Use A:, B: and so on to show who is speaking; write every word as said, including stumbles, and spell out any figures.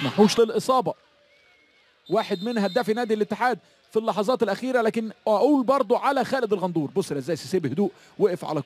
A: يسمحوش للاصابه. واحد من هدافي نادي الاتحاد في اللحظات الاخيره، لكن اقول برضو على خالد الغندور، بص ازاي سيسي بهدوء وقف على